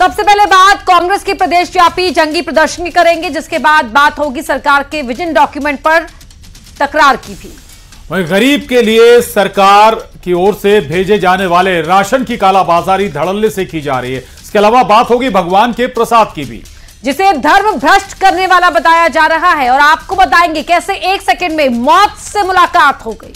सबसे पहले बात कांग्रेस की प्रदेशव्यापी जंगी प्रदर्शन की करेंगे, जिसके बाद बात होगी सरकार के विजन डॉक्यूमेंट पर तकरार की भी। वहीं गरीब के लिए सरकार की ओर से भेजे जाने वाले राशन की कालाबाजारी धड़ल्ले से की जा रही है। इसके अलावा बात होगी भगवान के प्रसाद की भी, जिसे धर्म भ्रष्ट करने वाला बताया जा रहा है। और आपको बताएंगे कैसे 1 सेकंड में मौत से मुलाकात हो गई।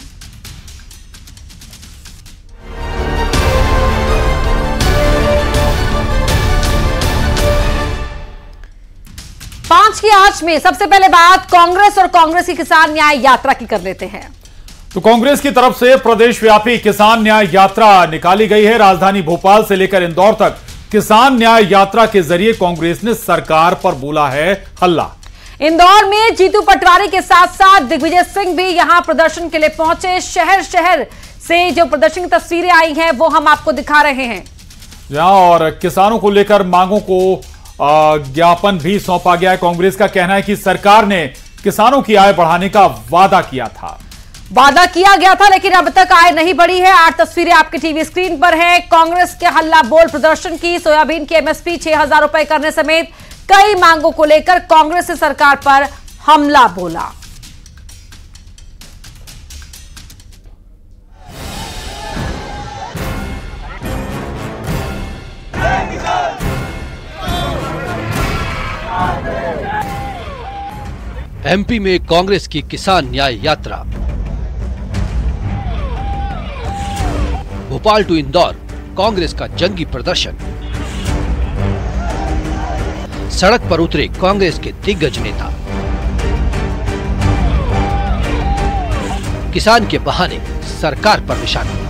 पांच की आंच में सबसे पहले बात कांग्रेस और कांग्रेसी किसान न्याय यात्रा की कर लेते हैं। तो कांग्रेस की तरफ से प्रदेशव्यापी किसान न्याय यात्रा निकाली गई है। राजधानी भोपाल से लेकर इंदौर तक किसान न्याय यात्रा के जरिए कांग्रेस ने सरकार पर बोला है हल्ला। इंदौर में जीतू पटवारी के साथ साथ दिग्विजय सिंह भी यहां प्रदर्शन के लिए पहुंचे। शहर शहर से जो प्रदर्शन की तस्वीरें आई हैं वो हम आपको दिखा रहे हैं। और किसानों को लेकर मांगों को ज्ञापन भी सौंपा गया है। कांग्रेस का कहना है कि सरकार ने किसानों की आय बढ़ाने का वादा किया गया था, लेकिन अब तक आय नहीं बढ़ी है। 8 तस्वीरें आपके टीवी स्क्रीन पर है। कांग्रेस के हल्ला बोल प्रदर्शन की सोयाबीन की एमएसपी 6,000 रुपए करने समेत कई मांगों को लेकर कांग्रेस ने सरकार पर हमला बोला। एमपी में कांग्रेस की किसान न्याय यात्रा। भोपाल टू इंदौर कांग्रेस का जंगी प्रदर्शन। सड़क पर उतरे कांग्रेस के दिग्गज नेता। किसान के बहाने सरकार पर निशाना।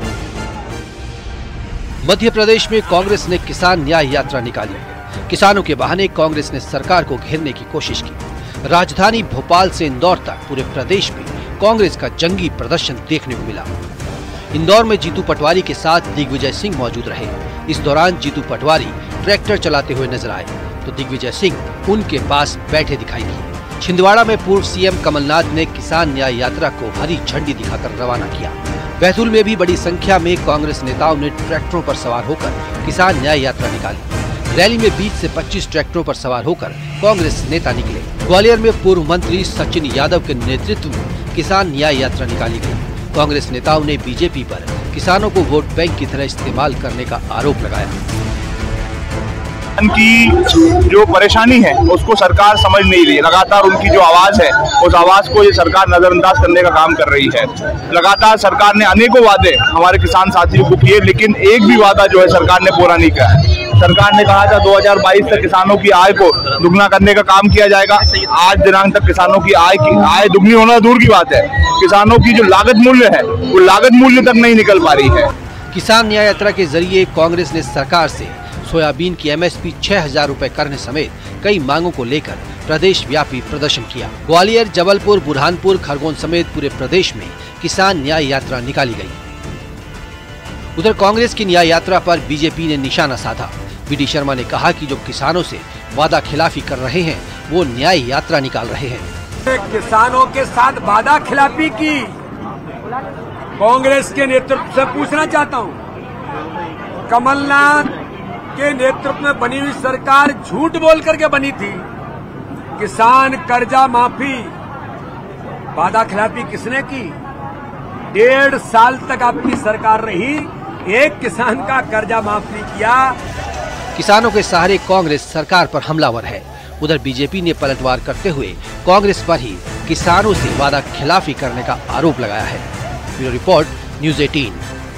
मध्य प्रदेश में कांग्रेस ने किसान न्याय यात्रा निकाली। किसानों के बहाने कांग्रेस ने सरकार को घेरने की कोशिश की। राजधानी भोपाल से इंदौर तक पूरे प्रदेश में कांग्रेस का जंगी प्रदर्शन देखने को मिला। इंदौर में जीतू पटवारी के साथ दिग्विजय सिंह मौजूद रहे। इस दौरान जीतू पटवारी ट्रैक्टर चलाते हुए नजर आए तो दिग्विजय सिंह उनके पास बैठे दिखाई दिए। छिंदवाड़ा में पूर्व सीएम कमलनाथ ने किसान न्याय यात्रा को हरी झंडी दिखाकर रवाना किया। बैतूल में भी बड़ी संख्या में कांग्रेस नेताओं ने ट्रैक्टरों पर सवार होकर किसान न्याय यात्रा निकाली। रैली में 20 से 25 ट्रैक्टरों पर सवार होकर कांग्रेस नेता निकले। ग्वालियर में पूर्व मंत्री सचिन यादव के नेतृत्व में किसान न्याय यात्रा निकाली गई। कांग्रेस नेताओं ने बीजेपी पर किसानों को वोट बैंक की तरह इस्तेमाल करने का आरोप लगाया। की जो परेशानी है उसको सरकार समझ नहीं रही है। लगातार उनकी जो आवाज है उस आवाज को ये सरकार नजरअंदाज करने का काम कर रही है। लगातार सरकार ने अनेकों वादे हमारे किसान साथियों को किए, लेकिन एक भी वादा जो है सरकार ने पूरा नहीं किया है। सरकार ने कहा था 2022 तक किसानों की आय को दुगना करने का काम किया जाएगा। आज दिनांक तक किसानों की आय दुगनी होना दूर की बात है, किसानों की जो लागत मूल्य है वो लागत मूल्य तक नहीं निकल पा रही है। किसान न्याय यात्रा के जरिए कांग्रेस ने सरकार से सोयाबीन की एमएसपी 6,000 रुपए करने समेत कई मांगों को लेकर प्रदेश व्यापी प्रदर्शन किया। ग्वालियर, जबलपुर, बुरहानपुर, खरगोन समेत पूरे प्रदेश में किसान न्याय यात्रा निकाली गई। उधर कांग्रेस की न्याय यात्रा पर बीजेपी ने निशाना साधा। बीडी शर्मा ने कहा कि जो किसानों से वादा खिलाफी कर रहे हैं वो न्याय यात्रा निकाल रहे हैं। किसानों के साथ वादा खिलाफी की कांग्रेस के नेतृत्व से पूछना चाहता हूं। कमलनाथ के नेतृत्व में बनी हुई सरकार झूठ बोल करके बनी थी। किसान कर्जा माफी वादा खिलाफी किसने की? 1.5 साल तक आपकी सरकार रही, एक किसान का कर्जा माफ नहीं किया। किसानों के सहारे कांग्रेस सरकार पर हमलावर है। उधर बीजेपी ने पलटवार करते हुए कांग्रेस पर ही किसानों से वादा खिलाफी करने का आरोप लगाया है। Bureau report, news 18।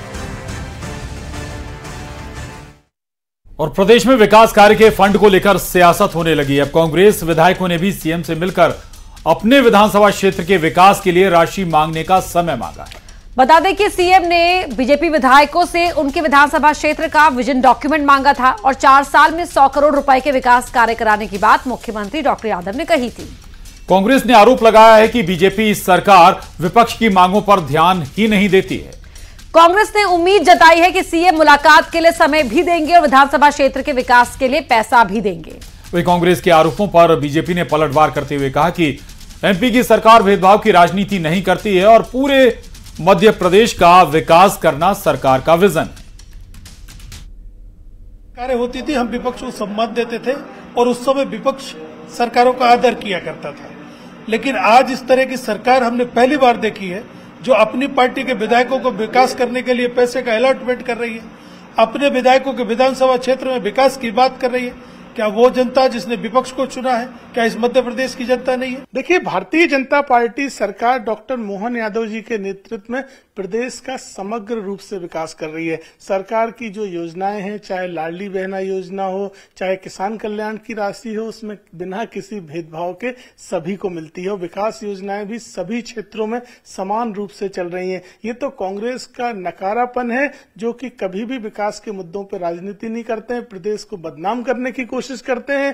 और प्रदेश में विकास कार्य के फंड को लेकर सियासत होने लगी है। अब कांग्रेस विधायकों ने भी सीएम से मिलकर अपने विधानसभा क्षेत्र के विकास के लिए राशि मांगने का समय मांगा है। बता दें कि सीएम ने बीजेपी विधायकों से उनके विधानसभा क्षेत्र का विजन डॉक्यूमेंट मांगा था और 4 साल में 100 करोड़ रुपए के विकास कार्य कराने की बात मुख्यमंत्री डॉक्टर यादव ने कही थी। कांग्रेस ने आरोप लगाया है कि बीजेपी सरकार विपक्ष की मांगों पर ध्यान ही नहीं देती है। कांग्रेस ने उम्मीद जताई है कि सीएम मुलाकात के लिए समय भी देंगे और विधानसभा क्षेत्र के विकास के लिए पैसा भी देंगे। वहीं कांग्रेस के आरोपों पर बीजेपी ने पलटवार करते हुए कहा कि एमपी की सरकार भेदभाव की राजनीति नहीं करती है और पूरे मध्य प्रदेश का विकास करना सरकार का विजन है। कार्य होती थी, हम विपक्ष को सम्मान देते थे और उस समय विपक्ष सरकारों का आदर किया करता था। लेकिन आज इस तरह की सरकार हमने पहली बार देखी है जो अपनी पार्टी के विधायकों को विकास करने के लिए पैसे का अलॉटमेंट कर रही है, अपने विधायकों के विधानसभा क्षेत्र में विकास की बात कर रही है। क्या वो जनता जिसने विपक्ष को चुना है, क्या इस मध्य प्रदेश की जनता नहीं है? देखिए, भारतीय जनता पार्टी सरकार डॉक्टर मोहन यादव जी के नेतृत्व में प्रदेश का समग्र रूप से विकास कर रही है। सरकार की जो योजनाएं हैं, चाहे लाडली बहना योजना हो, चाहे किसान कल्याण की राशि हो, उसमें बिना किसी भेदभाव के सभी को मिलती है। विकास योजनाएं भी सभी क्षेत्रों में समान रूप से चल रही हैं। ये तो कांग्रेस का नकारापन है जो कि कभी भी विकास के मुद्दों पर राजनीति नहीं करते हैं, प्रदेश को बदनाम करने की कोशिश करते हैं।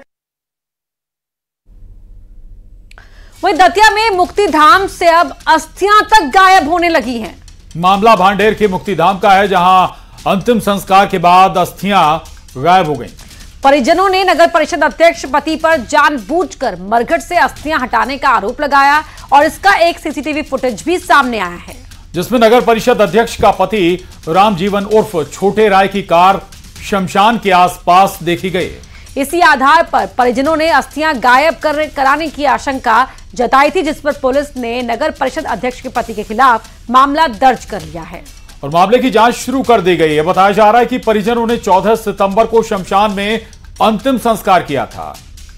वहीं दतिया में मुक्तिधाम से अब अस्थियां तक गायब होने लगी हैं। मामला भांडेर के मुक्तिधाम का है, जहां अंतिम संस्कार के बाद अस्थियां गायब हो गईं। परिजनों ने नगर परिषद अध्यक्ष पति पर जानबूझकर मरघट से अस्थियां हटाने का आरोप लगाया और इसका एक सीसीटीवी फुटेज भी सामने आया है, जिसमें नगर परिषद अध्यक्ष का पति रामजीवन उर्फ छोटे राय की कार शमशान के आसपास देखी गई। इसी आधार पर परिजनों ने अस्थियां गायब कराने की आशंका जताई थी, जिस पर पुलिस ने नगर परिषद अध्यक्ष के पति के खिलाफ मामला दर्ज कर लिया है और मामले की जांच शुरू कर दी गई है। बताया जा रहा है कि परिजनों ने 14 सितंबर को शमशान में अंतिम संस्कार किया था।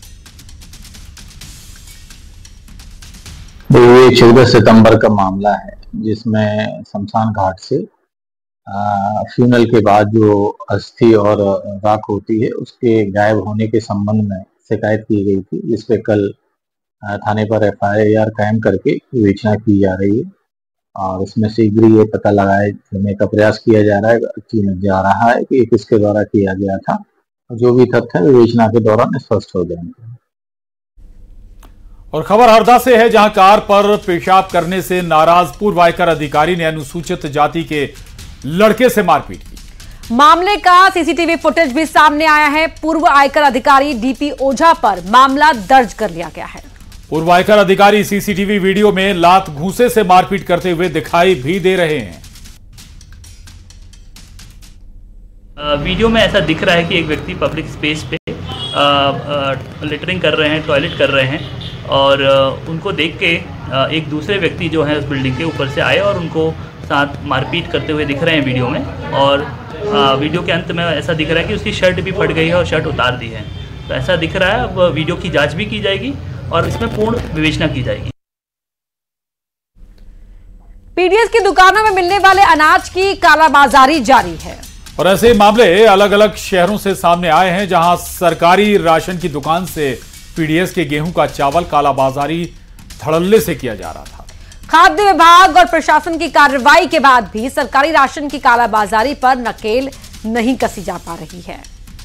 ये 14 सितंबर का मामला है जिसमें शमशान घाट से फ्यूनल के बाद जो अस्थि और राख होती है उसके गायब होने के संबंध में शिकायत की गई थी, जिस पे कल थाने पर एफआईआर कायम करके विवेचना की जा रही है और इसमें शीघ्र ये पता लगाने का प्रयास किया जा रहा है कि किसके द्वारा किया गया था। जो भी तथ्य विवेचना के दौरान स्पष्ट हो जाएंगे। और खबर हरदा से है, जहां कार पर पेशाब करने से नाराज पूर्व आयकर अधिकारी ने अनुसूचित जाति के लड़के से मारपीट की। मामले का सीसीटीवी फुटेज भी सामने आया है। पूर्व आयकर अधिकारी डीपी ओझा पर मामला दर्ज कर लिया गया है। पूर्व आयकर अधिकारी सीसीटीवी वीडियो में लात घूंसे से मारपीट करते हुए दिखाई भी दे रहे हैं। वीडियो में ऐसा दिख रहा है कि एक व्यक्ति पब्लिक स्पेस पे लिटरिंग कर रहे हैं, टॉयलेट कर रहे हैं और उनको देख के एक दूसरे व्यक्ति जो है उस बिल्डिंग के ऊपर से आए और उनको साथ मारपीट करते हुए दिख रहे हैं वीडियो में। और वीडियो के अंत में ऐसा दिख रहा है कि उसकी शर्ट भी फट गई है और शर्ट उतार दी है। तो ऐसा दिख रहा है। अब वीडियो की जांच भी की जाएगी और इसमें पूर्ण विवेचना की जाएगी। पीडीएस की दुकानों में मिलने वाले अनाज की कालाबाजारी जारी है और ऐसे मामले अलग अलग शहरों से सामने आए हैं, जहां सरकारी राशन की दुकान से पीडीएस के गेहूं का चावल कालाबाजारी धड़ल्ले से किया जा रहा था। खाद्य विभाग और प्रशासन की कार्रवाई के बाद भी सरकारी राशन की कालाबाजारी पर नकेल नहीं कसी जा पा रही है।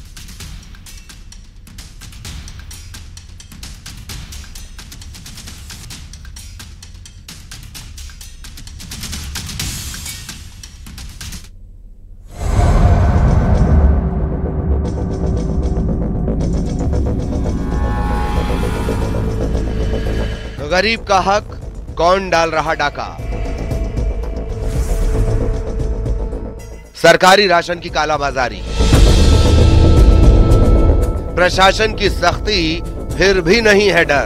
गरीब का हक कौन डाल रहा डाका? सरकारी राशन की कालाबाजारी, प्रशासन की सख्ती फिर भी नहीं है डर।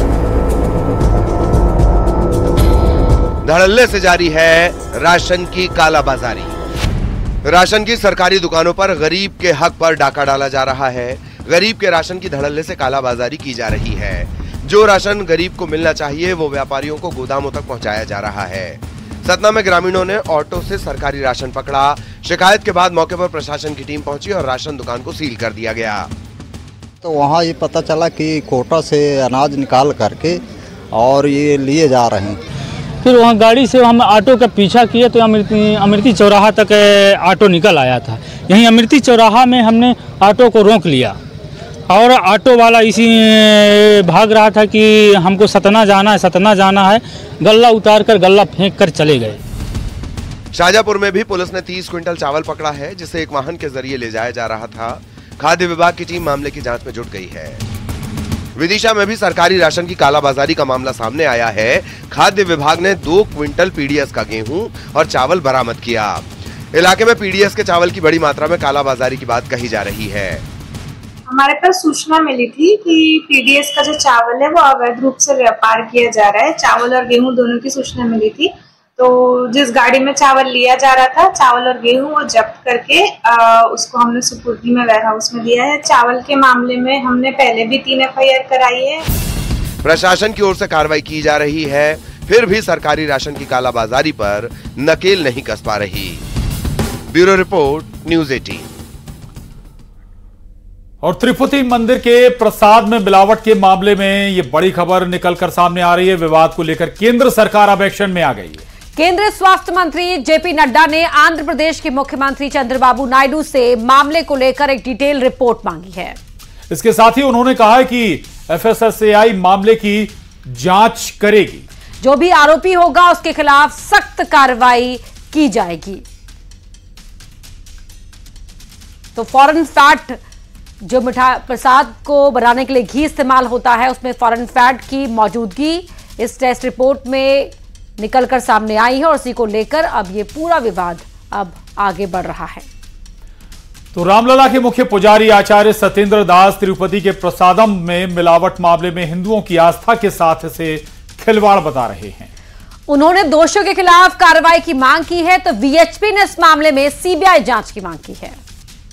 धड़ल्ले से जारी है राशन की कालाबाजारी। राशन की सरकारी दुकानों पर गरीब के हक पर डाका डाला जा रहा है। गरीब के राशन की धड़ल्ले से कालाबाजारी की जा रही है। जो राशन गरीब को मिलना चाहिए वो व्यापारियों को गोदामों तक पहुंचाया जा रहा है। सतना में ग्रामीणों ने ऑटो से सरकारी राशन पकड़ा। शिकायत के बाद मौके पर प्रशासन की टीम पहुंची और राशन दुकान को सील कर दिया गया। तो वहाँ ये पता चला कि कोटा से अनाज निकाल करके और ये लिए जा रहे हैं। फिर वहाँ गाड़ी से हम ऑटो का पीछा किए तो अमृति चौराहा तक ऑटो निकल आया था। यहीं अमृति चौराहा में हमने ऑटो को रोक लिया और ऑटो वाला इसी भाग रहा था कि हमको सतना जाना है। गल्ला उतार कर गल्ला फेंक कर चले गए। शाहजहांपुर में भी पुलिस ने 30 क्विंटल चावल पकड़ा है, जिसे एक वाहन के जरिए ले जाया जा रहा था। खाद्य विभाग की टीम मामले की जांच में जुट गई है। विदिशा में भी सरकारी राशन की कालाबाजारी का मामला सामने आया है। खाद्य विभाग ने 2 क्विंटल पीडीएस का गेहूं और चावल बरामद किया। इलाके में पीडीएस के चावल की बड़ी मात्रा में कालाबाजारी की बात कही जा रही है। हमारे पास सूचना मिली थी कि पीडीएस का जो चावल है वो अवैध रूप से व्यापार किया जा रहा है। चावल और गेहूं दोनों की सूचना मिली थी, तो जिस गाड़ी में चावल लिया जा रहा था, चावल और गेहूं, वो जब्त करके उसको हमने सुपुर्दी में वेयर हाउस में दिया है। चावल के मामले में हमने पहले भी 3 FIR कराई है। प्रशासन की ओर से कार्रवाई की जा रही है, फिर भी सरकारी राशन की कालाबाजारी पर नकेल नहीं कस पा रही। Bureau report, news 18। और तिरुपति मंदिर के प्रसाद में मिलावट के मामले में ये बड़ी खबर निकलकर सामने आ रही है। विवाद को लेकर केंद्र सरकार अब एक्शन में आ गई है। केंद्रीय स्वास्थ्य मंत्री जेपी नड्डा ने आंध्र प्रदेश के मुख्यमंत्री चंद्रबाबू नायडू से मामले को लेकर एक डिटेल रिपोर्ट मांगी है। इसके साथ ही उन्होंने कहा है कि FSSAI मामले की जांच करेगी। जो भी आरोपी होगा उसके खिलाफ सख्त कार्रवाई की जाएगी। तो फॉरेन फैट, जो मिठाई प्रसाद को बनाने के लिए घी इस्तेमाल होता है, उसमें फॉरेन फैट की मौजूदगी इस टेस्ट रिपोर्ट में निकलकर सामने आई है और उसी को लेकर अब ये पूरा विवाद अब आगे बढ़ रहा है। तो रामलला के मुख्य पुजारी आचार्य सत्येंद्र दास तिरुपति के प्रसादम में मिलावट मामले में हिंदुओं की आस्था के साथ इसे खिलवाड़ बता रहे हैं। उन्होंने दोषियों के खिलाफ कार्रवाई की मांग की है, तो वीएचपी ने इस मामले में सीबीआई जांच की मांग की है।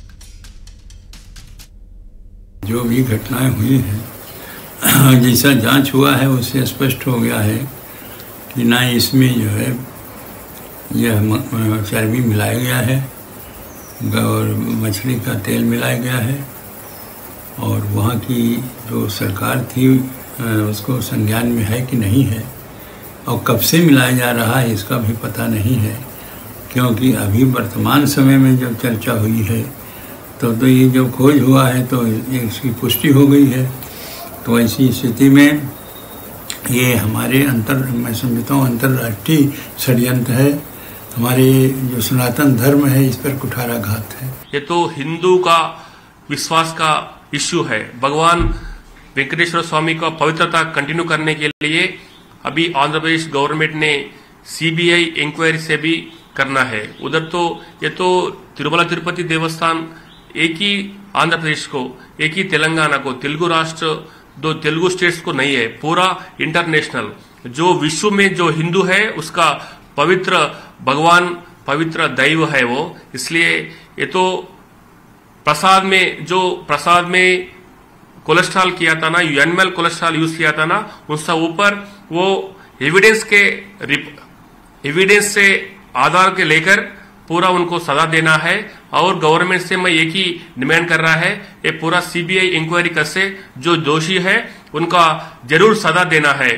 जो भी घटनाएं हुई हैं, जैसा जांच हुआ है उससे स्पष्ट हो गया है कि ना इसमें जो है यह चर्बी मिलाया गया है और मछली का तेल मिलाया गया है, और वहाँ की जो सरकार थी उसको संज्ञान में है कि नहीं है, और कब से मिलाया जा रहा है इसका भी पता नहीं है, क्योंकि अभी वर्तमान समय में जब चर्चा हुई है तो ये जो खोज हुआ है तो इसकी पुष्टि हो गई है। तो ऐसी स्थिति में ये हमारे मैं समझता हूँ अंतर्राष्ट्रीय षड्यंत्र है। हमारे जो सनातन धर्म है इस पर कुठाराघात है। ये तो हिंदू का विश्वास का इश्यू है। भगवान वेंकटेश्वर स्वामी का पवित्रता कंटिन्यू करने के लिए अभी आंध्र प्रदेश गवर्नमेंट ने सीबीआई इंक्वायरी से भी करना है। उधर तो ये तो तिरुमला तिरुपति देवस्थान एक ही आंध्र प्रदेश को, एक ही तेलंगाना को, तेलुगु राष्ट्र, 2 तेलुगु स्टेट्स को नहीं है, पूरा इंटरनेशनल जो विश्व में जो हिंदू है उसका पवित्र भगवान, पवित्र दैव है वो। इसलिए ये तो प्रसाद में कोलेस्ट्रॉल किया था ना, एनिमल कोलेस्ट्रॉल यूज किया था ना, उसका ऊपर वो एविडेंस से आधार के लेकर पूरा उनको सजा देना है। और गवर्नमेंट से मैं एक ही डिमांड कर रहा है, ये पूरा सीबीआई इंक्वायरी कर से जो दोषी है उनका जरूर सजा देना है।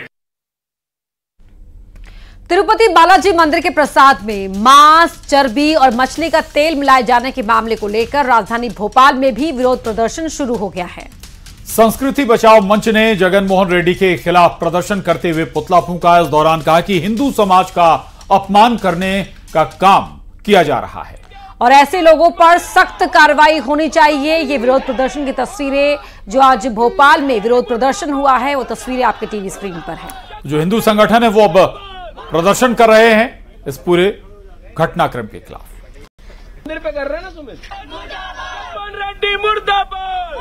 तिरुपति बालाजी मंदिर के प्रसाद में मांस, चर्बी और मछली का तेल मिलाए जाने के मामले को लेकर राजधानी भोपाल में भी विरोध प्रदर्शन शुरू हो गया है। संस्कृति बचाओ मंच ने जगन मोहन रेड्डी के खिलाफ प्रदर्शन करते हुए पुतला फूंका। इस दौरान कहा कि हिंदू समाज का अपमान करने का काम किया जा रहा है और ऐसे लोगों पर सख्त कार्रवाई होनी चाहिए। ये विरोध प्रदर्शन की तस्वीरें जो आज भोपाल में विरोध प्रदर्शन हुआ है, वो तस्वीरें आपके टीवी स्क्रीन पर है। जो हिंदू संगठन है वो अब प्रदर्शन कर रहे हैं इस पूरे घटनाक्रम के खिलाफ। मंदिर पे कर रहे हैं ना सुमित, रेड्डी मुर्दाबाद,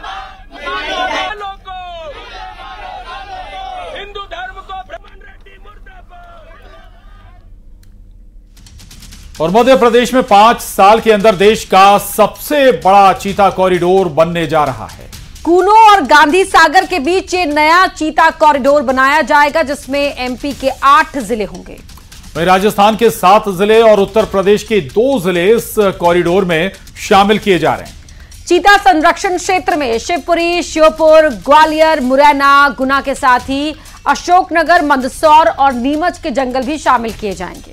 हिंदू धर्म को रेड्डी मुर्दाबाद। और मध्य प्रदेश में 5 साल के अंदर देश का सबसे बड़ा चीता कॉरिडोर बनने जा रहा है। कूनो और गांधी सागर के बीच ये नया चीता कॉरिडोर बनाया जाएगा, जिसमें एमपी के 8 जिले होंगे। वहीं राजस्थान के 7 जिले और उत्तर प्रदेश के 2 जिले इस कॉरिडोर में शामिल किए जा रहे हैं। चीता संरक्षण क्षेत्र में शिवपुरी, श्योपुर, ग्वालियर, मुरैना, गुना के साथ ही अशोकनगर, मंदसौर और नीमच के जंगल भी शामिल किए जाएंगे।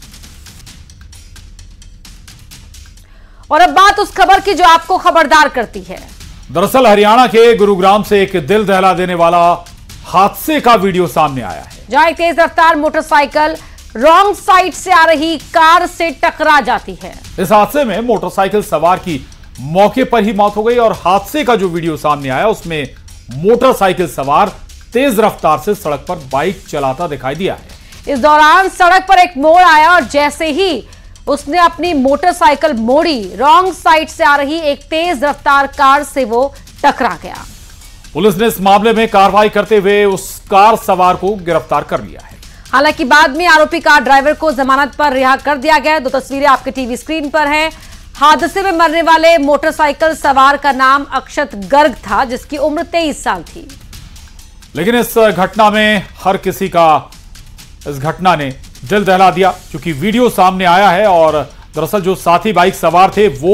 और अब बात उस खबर की जो आपको खबरदार करती है। दरअसल हरियाणा के गुरुग्राम से एक दिल दहला देने वाला हादसे का वीडियो सामने आया है, जहां एक तेज रफ्तार मोटरसाइकिल रॉन्ग साइड से आ रही कार से टकरा जाती है। इस हादसे में मोटरसाइकिल सवार की मौके पर ही मौत हो गई और हादसे का जो वीडियो सामने आया उसमें मोटरसाइकिल सवार तेज रफ्तार से सड़क पर बाइक चलाता दिखाई दिया है। इस दौरान सड़क पर एक मोड़ आया और जैसे ही उसने अपनी मोटरसाइकिल मोड़ी, रॉन्ग साइड से आ रही एक तेज रफ्तार कार से वो टकरा गया। पुलिस ने इस मामले में कार्रवाई करते हुए उस कार सवार को गिरफ्तार कर लिया है। हालांकि बाद में आरोपी कार ड्राइवर को जमानत पर रिहा कर दिया गया। दो तस्वीरें आपके टीवी स्क्रीन पर हैं। हादसे में मरने वाले मोटरसाइकिल सवार का नाम अक्षत गर्ग था, जिसकी उम्र 23 साल थी। लेकिन इस घटना में हर किसी का इस घटना ने दिल दहला दिया, क्योंकि वीडियो सामने आया है और दरअसल जो साथी बाइक सवार थे वो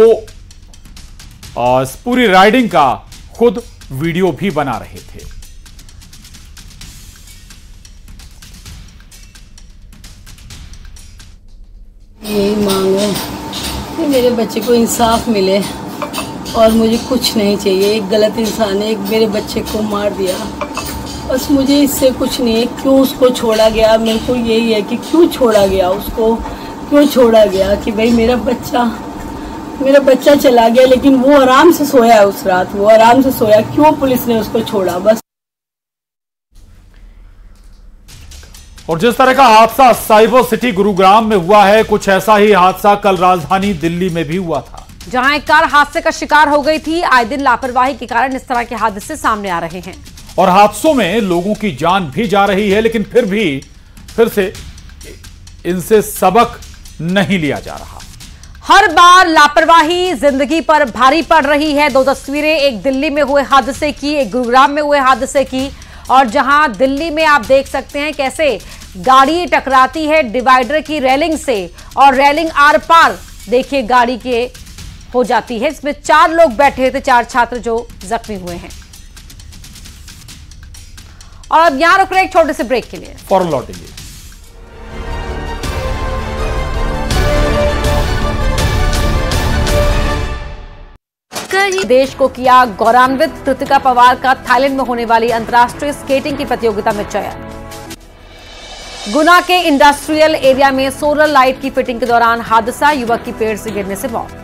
इस पूरी राइडिंग का खुद वीडियो भी बना रहे थे। यही मांग है कि मेरे बच्चे को इंसाफ मिले और मुझे कुछ नहीं चाहिए। एक गलत इंसान ने एक मेरे बच्चे को मार दिया, बस मुझे इससे कुछ नहीं है। क्यों उसको छोड़ा गया, मेरे को यही है कि क्यों छोड़ा गया, उसको क्यों छोड़ा गया कि भाई मेरा बच्चा चला गया, लेकिन वो आराम से सोया है उस रात, वो आराम से सोया, क्यों पुलिस ने उसको छोड़ा। बस। और जिस तरह का हादसा साइबर सिटी गुरुग्राम में हुआ है, कुछ ऐसा ही हादसा कल राजधानी दिल्ली में भी हुआ था, जहां एक कार हादसे का शिकार हो गई थी। आए दिन लापरवाही के कारण इस तरह के हादसे सामने आ रहे हैं और हादसों में लोगों की जान भी जा रही है, लेकिन फिर से इनसे सबक नहीं लिया जा रहा। हर बार लापरवाही जिंदगी पर भारी पड़ रही है। दो तस्वीरें, एक दिल्ली में हुए हादसे की, एक गुरुग्राम में हुए हादसे की। और जहां दिल्ली में आप देख सकते हैं कैसे गाड़ी टकराती है डिवाइडर की रेलिंग से और रेलिंग आर पार देखिए गाड़ी के हो जाती है। इसमें 4 लोग बैठे थे, 4 छात्र जो जख्मी हुए हैं। और अब यहां रुक रहे एक छोटे से ब्रेक के लिए, फौरन लौटेंगे। देश को किया गौरवान्वित, कृतिका पवार का थाईलैंड में होने वाली अंतर्राष्ट्रीय स्केटिंग की प्रतियोगिता में चयन। गुना के इंडस्ट्रियल एरिया में सोलर लाइट की फिटिंग के दौरान हादसा, युवक की पेड़ से गिरने से मौत।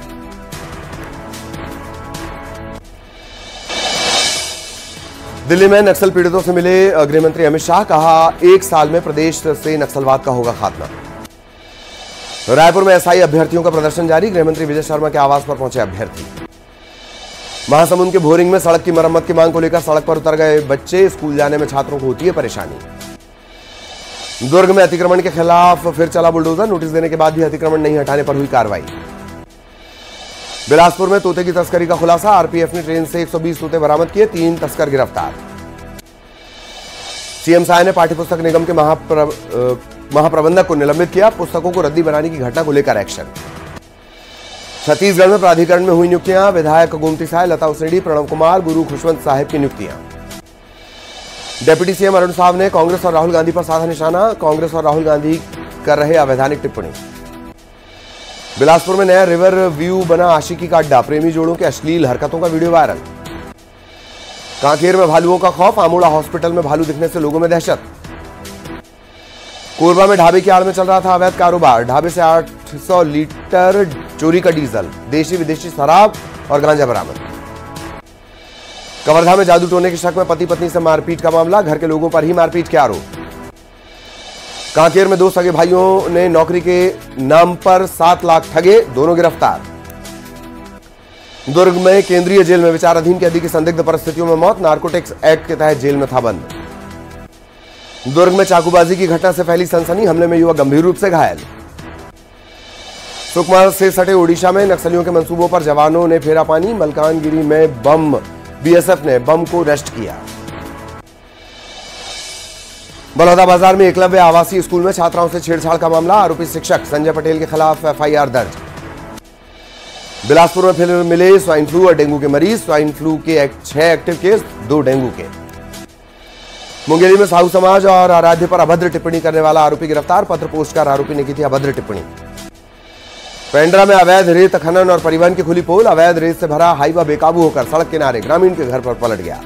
दिल्ली में नक्सल पीड़ितों से मिले गृह मंत्री अमित शाह, कहा 1 साल में प्रदेश से नक्सलवाद का होगा खात्मा। रायपुर में एसआई अभ्यर्थियों का प्रदर्शन जारी, गृह मंत्री विजय शर्मा के आवास पर पहुंचे अभ्यर्थी। महासमुंद के भोरिंग में सड़क की मरम्मत की मांग को लेकर सड़क पर उतर गए बच्चे, स्कूल जाने में छात्रों को होती है परेशानी। दुर्ग में अतिक्रमण के खिलाफ फिर चला बुलडोजर, नोटिस देने के बाद भी अतिक्रमण नहीं हटाने पर हुई कार्रवाई। बिलासपुर में तोते की तस्करी का खुलासा, आरपीएफ ने ट्रेन से 120 तोते बरामद किए, 3 तस्कर गिरफ्तार। सीएम साय ने पाठ्यपुस्तक निगम के महाप्रबंधक को निलंबित किया, पुस्तकों को रद्दी बनाने की घटना को लेकर एक्शन। छत्तीसगढ़ में प्राधिकरण में हुई नियुक्तियां, विधायक गोमती साय, लता उसेंडी, प्रणव कुमार, गुरु खुशवंत साहिब की नियुक्तियां। डिप्टी सीएम अरुण साहब ने कांग्रेस और राहुल गांधी पर साधा निशाना, कांग्रेस और राहुल गांधी कर रहे अवैधानिक टिप्पणी। बिलासपुर में नया रिवर व्यू बना आशिकी का अड्डा, प्रेमी जोड़ों के अश्लील हरकतों का वीडियो वायरल। कांकेर में भालुओं का खौफ, अमोड़ा हॉस्पिटल में भालू दिखने से लोगों में दहशत। कोरबा में ढाबे की आड़ में चल रहा था अवैध कारोबार, ढाबे से 800 लीटर चोरी का डीजल, देशी विदेशी शराब और गांजा बरामद। कवर्धा में जादू टोने के शक में पति पत्नी से मारपीट का मामला, घर के लोगों पर ही मारपीट के आरोप। कांकेर में 2 सगे भाइयों ने नौकरी के नाम पर 7 लाख ठगे, दोनों गिरफ्तार। दुर्ग में केंद्रीय जेल में विचाराधीन कैदी की संदिग्ध परिस्थितियों में मौत, नारकोटिक्स एक्ट के तहत जेल में था बंद। दुर्ग में चाकूबाजी की घटना से फैली सनसनी, हमले में युवक गंभीर रूप से घायल। सुकमा से सटे ओडिशा में नक्सलियों के मंसूबों पर जवानों ने फेरा पानी, मलकानगिरी में बीएसएफ ने बम को नष्ट किया। बलौदा बाजार में एकलव्य आवासीय स्कूल में छात्राओं से छेड़छाड़ का मामला, आरोपी शिक्षक संजय पटेल के खिलाफ एफआईआर दर्ज। बिलासपुर में फिर मिले स्वाइन फ्लू और डेंगू के मरीज, स्वाइन फ्लू के 6 एक्टिव केस, 2 डेंगू के। मुंगेली में साहू समाज और आराध्य पर अभद्र टिप्पणी करने वाला आरोपी गिरफ्तार, पत्र पोस्ट कर आरोपी ने की थी अभद्र टिप्पणी। पेंड्रा में अवैध रेत खनन और परिवहन की खुली पोल, अवैध रेत से भरा हाईवा बेकाबू होकर सड़क किनारे ग्रामीण के घर पर पलट गया।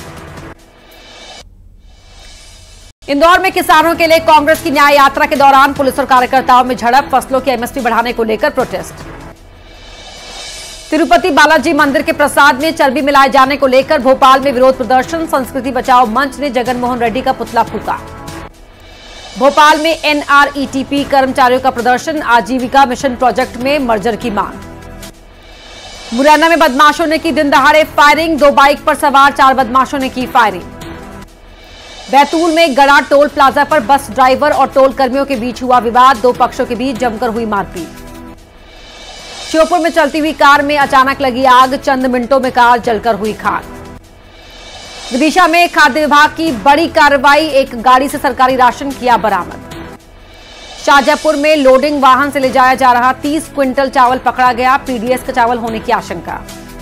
इंदौर में किसानों के लिए कांग्रेस की न्याय यात्रा के दौरान पुलिस और कार्यकर्ताओं में झड़प, फसलों की एमएसपी बढ़ाने को लेकर प्रोटेस्ट। तिरुपति बालाजी मंदिर के प्रसाद में चर्बी मिलाए जाने को लेकर भोपाल में विरोध प्रदर्शन, संस्कृति बचाओ मंच ने जगनमोहन रेड्डी का पुतला फूका। भोपाल में NRETP कर्मचारियों का प्रदर्शन, आजीविका मिशन प्रोजेक्ट में मर्जर की मांग। मुरैना में बदमाशों ने की दिन दहाड़े फायरिंग, 2 बाइक पर सवार 4 बदमाशों ने की फायरिंग। बैतूल में गड़ा टोल प्लाजा पर बस ड्राइवर और टोल कर्मियों के बीच हुआ विवाद, 2 पक्षों के बीच जमकर हुई मारपीट। श्योपुर में चलती हुई कार में अचानक लगी आग, चंद मिनटों में कार जलकर हुई खाक। विदिशा में खाद्य विभाग की बड़ी कार्रवाई, एक गाड़ी से सरकारी राशन किया बरामद। शाहजहांपुर में लोडिंग वाहन से ले जाया जा रहा 30 क्विंटल चावल पकड़ा गया, पीडीएस का चावल होने की आशंका।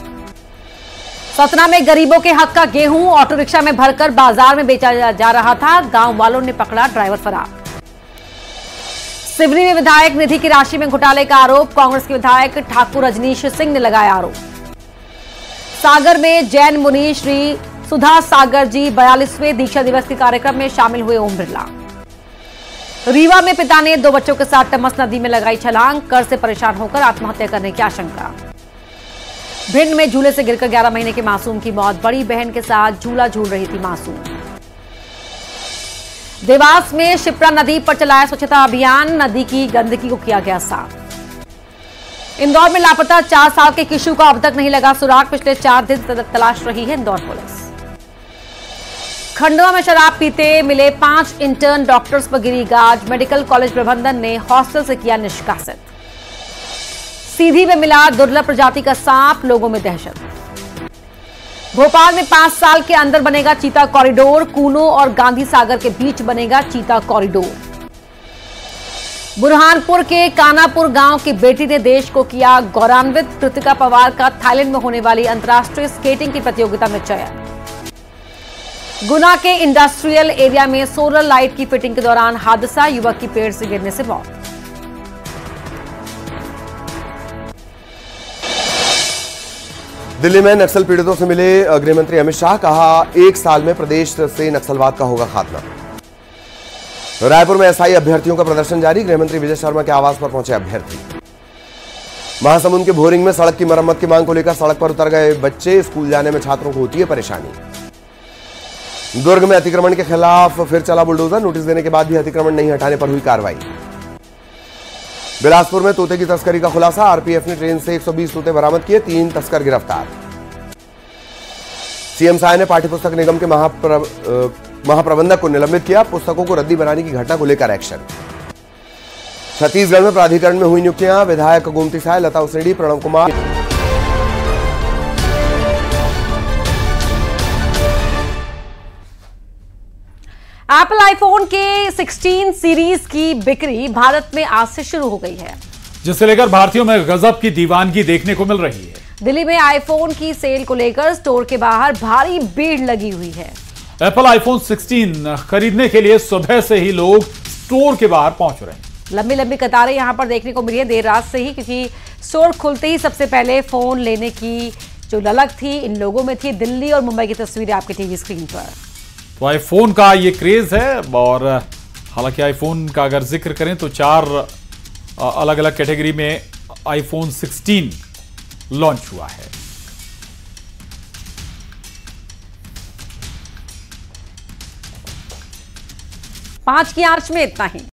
सतना में गरीबों के हक का गेहूं ऑटो रिक्शा में भरकर बाजार में बेचा जा रहा था, गांव वालों ने पकड़ा ड्राइवर फरार। सिवनी में विधायक निधि की राशि में घोटाले का आरोप, कांग्रेस के विधायक ठाकुर रजनीश सिंह ने लगाया आरोप। सागर में जैन मुनि श्री सुधा सागर जी 42वें दीक्षा दिवस के कार्यक्रम में शामिल हुए ओम बिरला। रीवा में पिता ने 2 बच्चों के साथ टमस नदी में लगाई छलांग, कर्ज से परेशान होकर आत्महत्या करने की आशंका। भिंड में झूले से गिरकर 11 महीने के मासूम की मौत, बड़ी बहन के साथ झूला झूल रही थी मासूम। देवास में शिप्रा नदी पर चलाया स्वच्छता अभियान, नदी की गंदगी को किया गया साफ। इंदौर में लापता 4 साल के किशोर का अब तक नहीं लगा सुराग, पिछले 4 दिन तलाश रही है इंदौर पुलिस। खंडवा में शराब पीते मिले 5 इंटर्न डॉक्टर्स पर गिरी गाज, मेडिकल कॉलेज प्रबंधन ने हॉस्टल से किया निष्कासित। सीधी में मिला दुर्लभ प्रजाति का सांप, लोगों में दहशत। भोपाल में 5 साल के अंदर बनेगा चीता कॉरिडोर, कूनो और गांधी सागर के बीच बनेगा चीता कॉरिडोर। बुरहानपुर के कानापुर गांव की बेटी ने देश को किया गौरवान्वित, कृतिका पवार का थाईलैंड में होने वाली अंतर्राष्ट्रीय स्केटिंग की प्रतियोगिता में चयन। गुना के इंडस्ट्रियल एरिया में सोलर लाइट की फिटिंग के दौरान हादसा, युवक की पेड़ से गिरने से मौत। दिल्ली में नक्सल पीड़ितों से मिले गृह मंत्री अमित शाह, कहा 1 साल में प्रदेश से नक्सलवाद का होगा खात्मा। रायपुर में एसआई अभ्यर्थियों का प्रदर्शन जारी, गृह मंत्री विजय शर्मा के आवास पर पहुंचे अभ्यर्थी। महासमुंद के भोरिंग में सड़क की मरम्मत की मांग को लेकर सड़क पर उतर गए बच्चे, स्कूल जाने में छात्रों को होती है परेशानी। दुर्ग में अतिक्रमण के खिलाफ फिर चला बुलडोजर, नोटिस देने के बाद भी अतिक्रमण नहीं हटाने पर हुई कार्रवाई। बिलासपुर में तोते की तस्करी का खुलासा, आरपीएफ ने ट्रेन से 120 तोते बरामद किए, 3 तस्कर गिरफ्तार। सीएम साय ने पाठ्यपुस्तक निगम के महाप्रबंधक को निलंबित किया, पुस्तकों को रद्दी बनाने की घटना को लेकर एक्शन। छत्तीसगढ़ में प्राधिकरण में हुई नियुक्तियां, विधायक गोमती साय, लता उसेंडी, प्रणव कुमार। एप्पल आईफोन के 16 सीरीज की बिक्री भारत में आज से शुरू हो गई है, जिसे लेकर भारतीयों में गजब की दीवानगी देखने को मिल रही है। दिल्ली में आईफोन की सेल को लेकर स्टोर के बाहर भारी भीड़ लगी हुई है। एप्पल आईफोन 16 खरीदने के लिए सुबह से ही लोग स्टोर के बाहर पहुंच रहे हैं। लंबी लंबी कतारें यहां पर देखने को मिली है देर रात से ही, क्योंकि स्टोर खुलते ही सबसे पहले फोन लेने की जो ललक थी इन लोगों में थी। दिल्ली और मुंबई की तस्वीरें आपके टीवी स्क्रीन पर। तो आईफोन का ये क्रेज है, और हालांकि आईफोन का अगर जिक्र करें तो 4 अलग अलग कैटेगरी में आईफोन 16 लॉन्च हुआ है। 5 की आंच में इतना ही।